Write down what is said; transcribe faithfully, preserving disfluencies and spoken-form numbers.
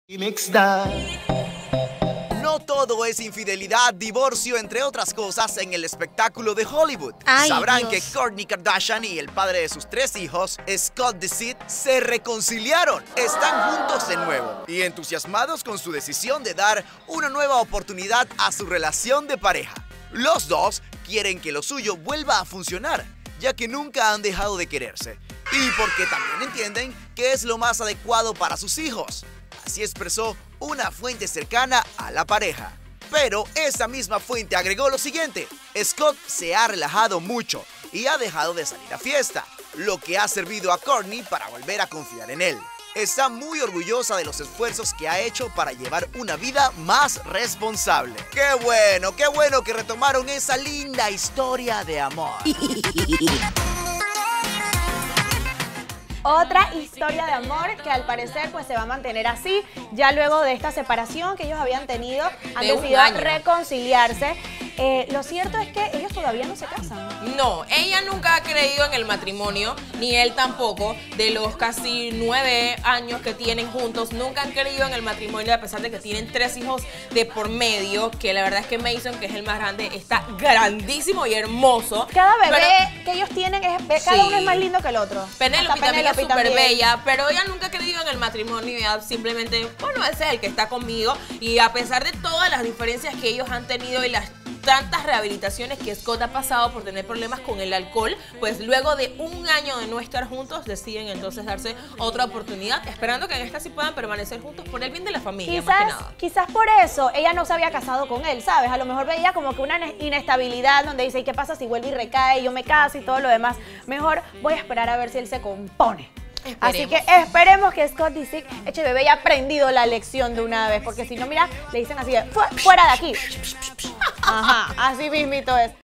No todo es infidelidad, divorcio, entre otras cosas en el espectáculo de Hollywood. Ay, Sabrán Dios. que Kourtney Kardashian y el padre de sus tres hijos, Scott Disick, se reconciliaron. Están juntos de nuevo y entusiasmados con su decisión de dar una nueva oportunidad a su relación de pareja. Los dos quieren que lo suyo vuelva a funcionar, ya que nunca han dejado de quererse. Y porque también entienden que es lo más adecuado para sus hijos. Así expresó una fuente cercana a la pareja. Pero esa misma fuente agregó lo siguiente: Scott se ha relajado mucho y ha dejado de salir a fiesta, lo que ha servido a Kourtney para volver a confiar en él. Está muy orgullosa de los esfuerzos que ha hecho para llevar una vida más responsable. ¡Qué bueno, qué bueno que retomaron esa linda historia de amor! Otra historia de amor que al parecer pues se va a mantener así. Ya luego de esta separación que ellos habían tenido, han De un decidido año. reconciliarse. Eh, lo cierto es que ellos todavía no se casan. No, ella nunca ha creído en el matrimonio, ni él tampoco. De los casi nueve años que tienen juntos, nunca han creído en el matrimonio, a pesar de que tienen tres hijos de por medio, que la verdad es que Mason, que es el más grande, está grandísimo y hermoso. Cada bebé Pero que ellos tienen, es, cada Sí. uno es más lindo que el otro. Penélope Hasta también es Penélope súper también. bella, pero ella nunca ha creído en el matrimonio y ella simplemente, bueno, ese es el que está conmigo. Y a pesar de todas las diferencias que ellos han tenido y las tantas rehabilitaciones que Scott ha pasado por tener problemas con el alcohol, pues luego de un año de no estar juntos, deciden entonces darse otra oportunidad, esperando que en esta sí puedan permanecer juntos por el bien de la familia, más que Quizás, nada. quizás por eso ella no se había casado con él, ¿sabes? A lo mejor veía como que una inestabilidad donde dice, ¿y qué pasa si vuelve y recae? Yo me caso y todo lo demás. Mejor voy a esperar a ver si él se compone. Así que esperemos que Scott Disick, eche bebé, haya aprendido la lección de una vez, porque si no, mira, le dicen así de, "Fu- fuera de aquí". Ajá, así mismito es.